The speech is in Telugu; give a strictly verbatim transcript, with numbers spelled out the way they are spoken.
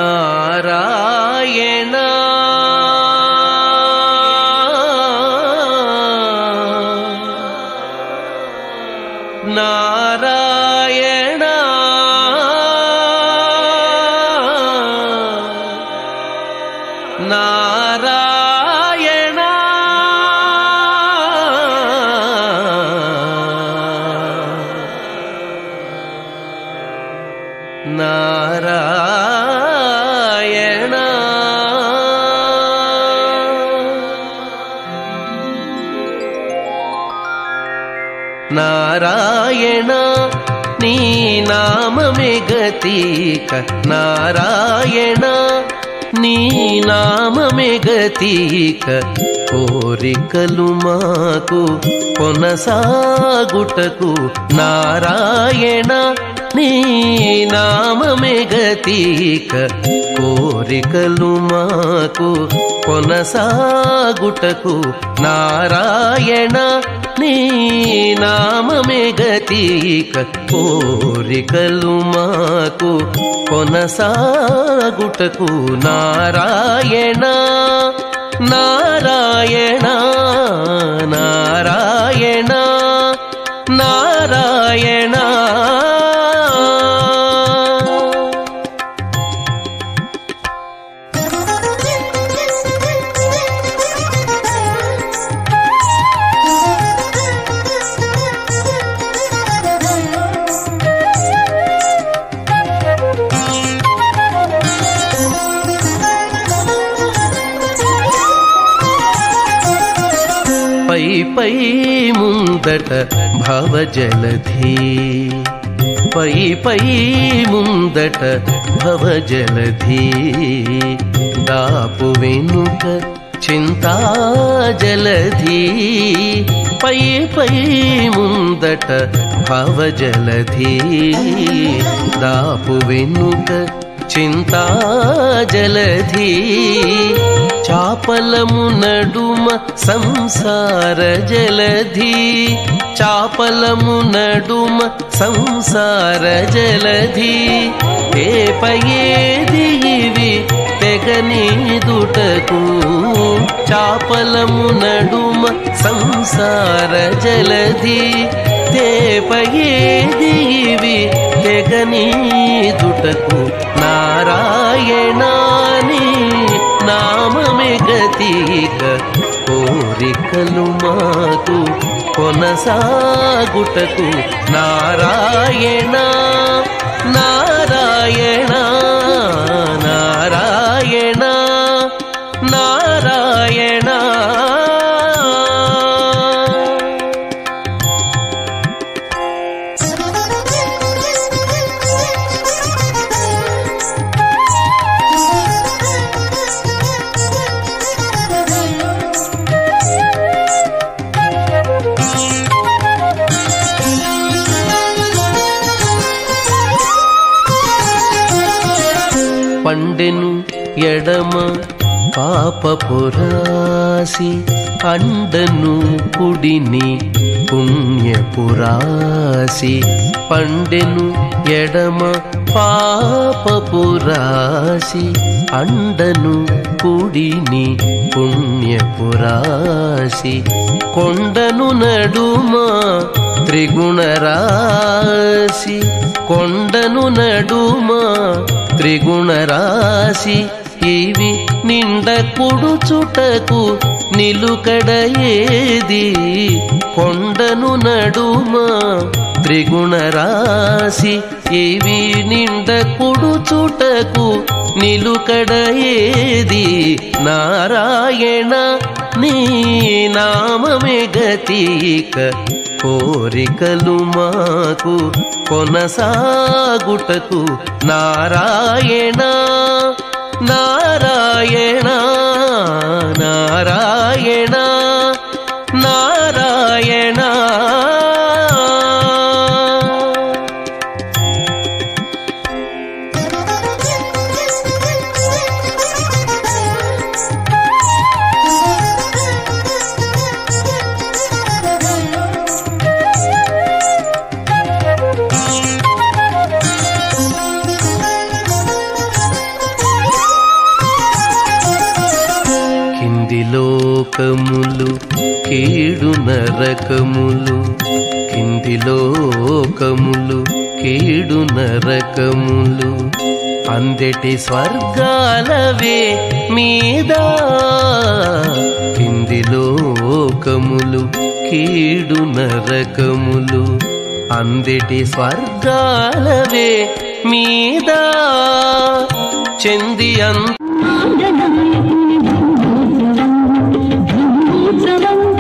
ನಾರಾಯಣ ನಾರಾಯಣ ನಾರಾಯಣ ನಾರಾಯಣ ನಾರಾಯಣ ನೀ ನಾಮಮೇ ಗತೀಕ ನಾರಾಯಣ నీ నామమే గతీక కోరికలు మాకు కొనసాగుటకు నారాయణ నీ నామమే గతీక కోరికలు మాకు కొనసాగుటకు నారాయణ నీ నామమే గతీక కోరికలు మాకు కొనసాగుటకు నారాయణ నారాయణ నారాయణ నారాయణ పై పై ముందట భవజలధి పై పై ముందట భవజలధి దాపు వెనుక చింతాజలధి పై పై ముందట భవజలధి దాపు వెనుక చింతాజలధి చాపలము నడుమ సంసార జలధి చాపలము నడుమ సంసార జలధి ఏపయేది ఇవి తెగనీదుటకు చాపలము నడుమ సంసార జలధి తేపయేది ఇవి తెగనీదుటకు నారాయణాని నామమే గతీక కోరికలు మాకు కొనసాగుటకు నారాయణ నారాయణ నారాయణ నారాయణ పండెను ఎడమ పాపపురాసి అండను కుడిని పుణ్యపురాసి పండెను ఎడమ పాపపురాసి అండను కుడిని పుణ్యపురాసి కొండను నడుమ త్రిగుణరాశి కొండను నడుమ త్రిగుణరాశి ఇవి నిండ కుడుచుటకు నిలుకడ ఏది కొండను నడుమ త్రిగుణరాశి ఇవి నిండ కుడుచుటకు నిలుకడ ఏది నారాయణ నీ నామమే గతీక కోరికలు మాకు కొనసాగుటకు నారాయణ నారాయణ నారాయణ నారాయణ లోకములు కీడు నరకములు కింది లోకములు కీడు నరకములు అందెటి స్వర్గాలవే మీద కింది లోకములు కీడు నరకములు అందెటి స్వర్గాలవే మీద చెంది అంత